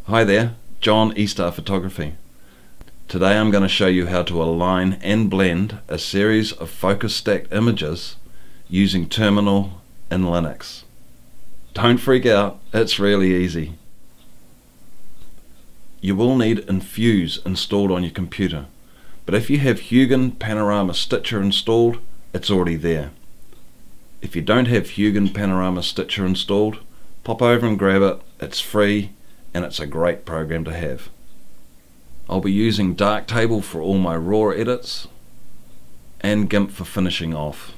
Hi there, John E-Star Photography. Today I'm going to show you how to align and blend a series of focus stacked images using Terminal in Linux. Don't freak out, it's really easy. You will need Enfuse installed on your computer, but if you have Hugin Panorama Stitcher installed, it's already there. If you don't have Hugin Panorama Stitcher installed, pop over and grab it. It's free and it's a great program to have. I'll be using Darktable for all my raw edits and GIMP for finishing off.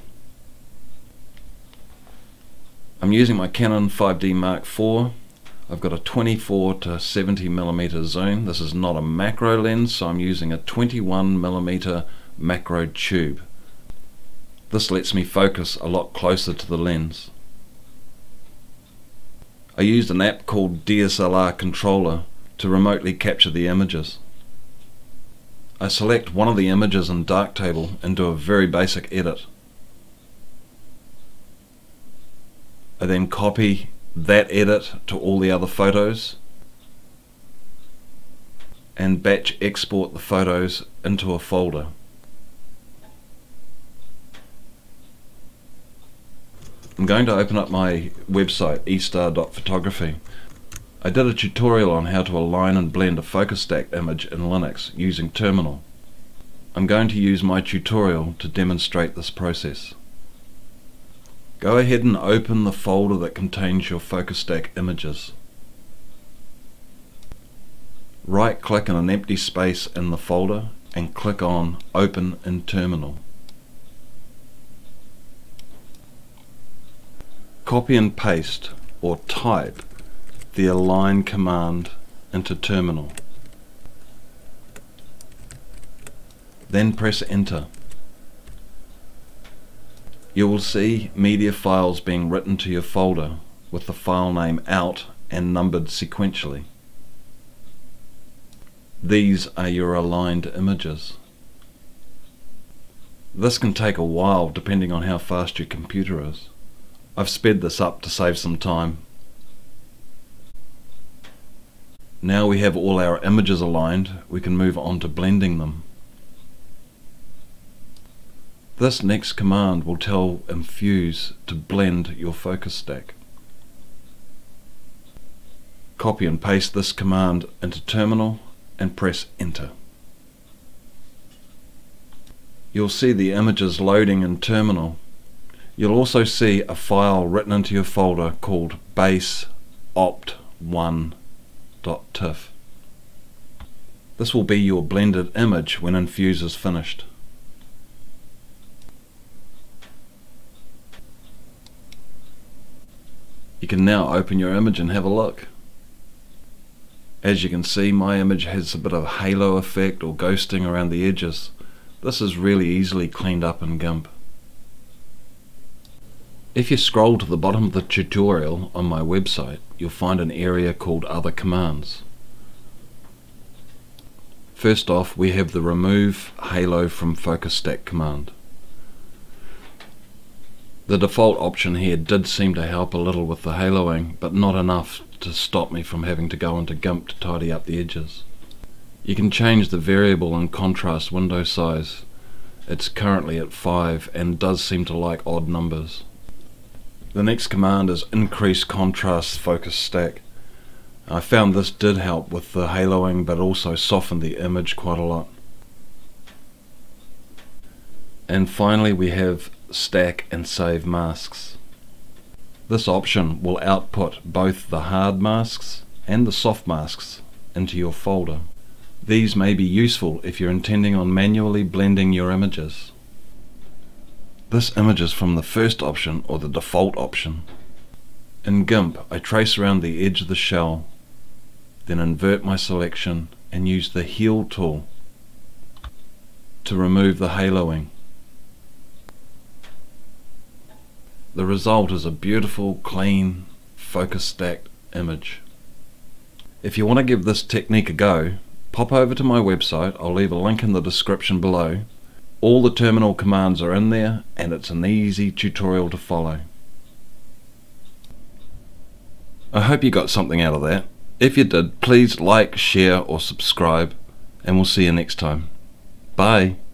I'm using my Canon 5D Mark IV. I've got a 24 to 70mm zoom. This is not a macro lens, so I'm using a 21mm macro tube. This lets me focus a lot closer to the lens. I used an app called DSLR Controller to remotely capture the images. I select one of the images in Darktable and do a very basic edit. I then copy that edit to all the other photos and batch export the photos into a folder. I'm going to open up my website estar.photography. I did a tutorial on how to align and blend a focus stacked image in Linux using Terminal. I'm going to use my tutorial to demonstrate this process. Go ahead and open the folder that contains your focus stack images. Right click in an empty space in the folder and click on Open in Terminal. Copy and paste or type the align command into Terminal. Then press enter. You will see media files being written to your folder with the file name out and numbered sequentially. These are your aligned images. This can take a while depending on how fast your computer is. I've sped this up to save some time. Now we have all our images aligned, we can move on to blending them. This next command will tell Enfuse to blend your focus stack. Copy and paste this command into Terminal and press enter. You'll see the images loading in Terminal. You'll also see a file written into your folder called base.opt1.tiff. This will be your blended image when Enfuse is finished. You can now open your image and have a look. As you can see, my image has a bit of halo effect or ghosting around the edges. This is really easily cleaned up in GIMP. If you scroll to the bottom of the tutorial on my website, you'll find an area called Other Commands. First off, we have the Remove Halo from Focus Stack command. The default option here did seem to help a little with the haloing, but not enough to stop me from having to go into GIMP to tidy up the edges. You can change the variable and contrast window size. It's currently at 5 and does seem to like odd numbers. The next command is Increase Contrast Focus Stack. I found this did help with the haloing, but also softened the image quite a lot. And finally we have Stack and Save Masks. This option will output both the hard masks and the soft masks into your folder. These may be useful if you're intending on manually blending your images. This image is from the first option or the default option. In GIMP, I trace around the edge of the shell, then invert my selection and use the Heal tool to remove the haloing. The result is a beautiful, clean, focus stacked image. If you want to give this technique a go, pop over to my website. I'll leave a link in the description below. All the Terminal commands are in there and it's an easy tutorial to follow. I hope you got something out of that. If you did, please like, share or subscribe, and we'll see you next time. Bye.